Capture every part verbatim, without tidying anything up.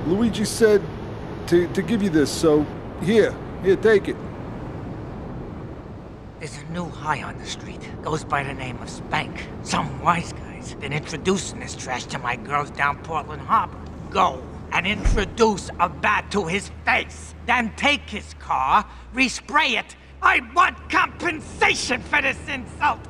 Luigi said to, to give you this, so here, here, take it. There's a new high on the street. Goes by the name of Spank. Some wise guy's been introducing this trash to my girls down Portland Harbor. Go and introduce a bat to his face. Then take his car, respray it. I want compensation for this insult!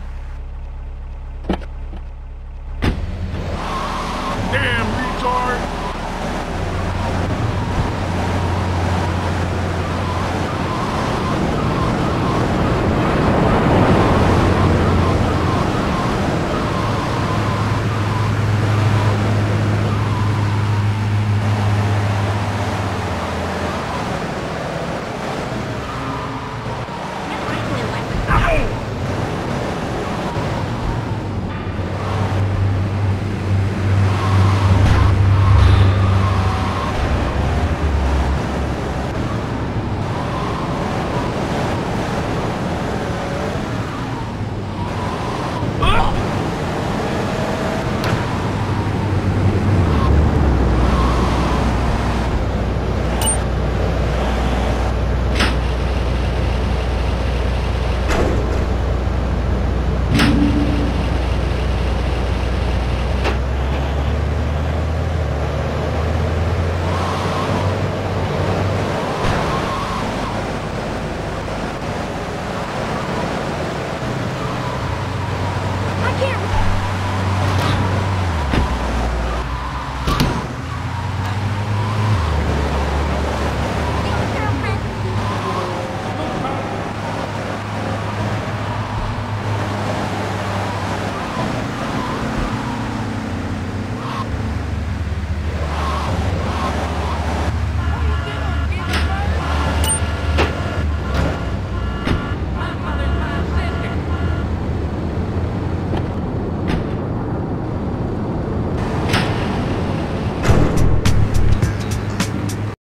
Damn retard!